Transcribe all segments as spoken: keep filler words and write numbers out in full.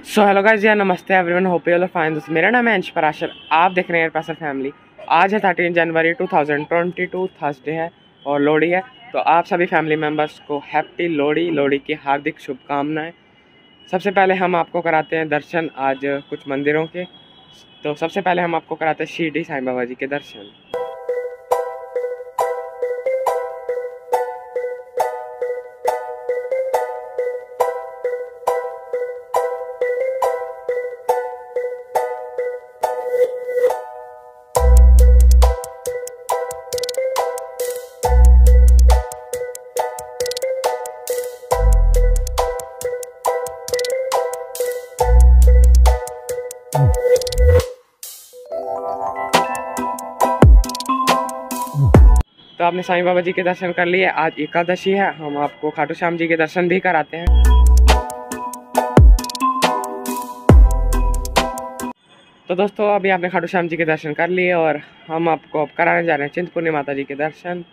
So hello guys, या नमस्ते everyone, hope you all are fine. दोस्तों मेरा नाम है अंश पराशर, आप देख रहे हैं एयरपासर फैमिली। आज है थर्टीन जनवरी two thousand twenty two, Thursday है और लोहड़ी है। तो आप सभी फैमिली मेम्बर्स को हैप्पी लोहड़ी लोहड़ी की हार्दिक शुभकामनाएं। सबसे पहले हम आपको कराते हैं दर्शन आज कुछ मंदिरों के। तो सबसे पहले हम आपको कराते हैं शिरडी साईं बाबा जी के दर्शन। तो आपने साईं बाबा जी के दर्शन कर लिए। आज एकादशी है, हम आपको खाटू श्याम जी के दर्शन भी कराते हैं। तो दोस्तों अभी आपने खाटू श्याम जी के दर्शन कर लिए और हम आपको अब कराने जा रहे हैं चिंतपूर्णी माता जी के दर्शन।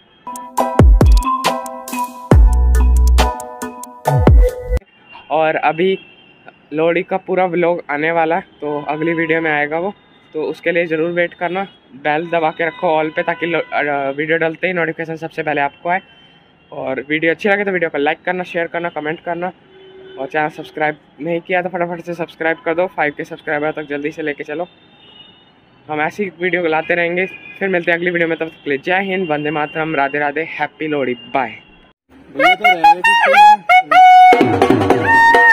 और अभी लोहड़ी का पूरा व्लॉग आने वाला है, तो अगली वीडियो में आएगा वो, तो उसके लिए ज़रूर वेट करना। बेल दबा के रखो ऑल पे, ताकि वीडियो डालते ही नोटिफिकेशन सबसे पहले आपको आए। और वीडियो अच्छी लगे तो वीडियो को लाइक करना, शेयर करना, कमेंट करना। और चैनल सब्सक्राइब नहीं किया तो फटाफट से सब्सक्राइब कर दो। फाइव के सब्सक्राइबर तक जल्दी से लेके चलो। हम ऐसी वीडियो लाते रहेंगे। फिर मिलते हैं अगली वीडियो में, तब तक के लिए जय हिंद, वंदे मातरम, राधे राधे, हैप्पी लोहड़ी, बाय।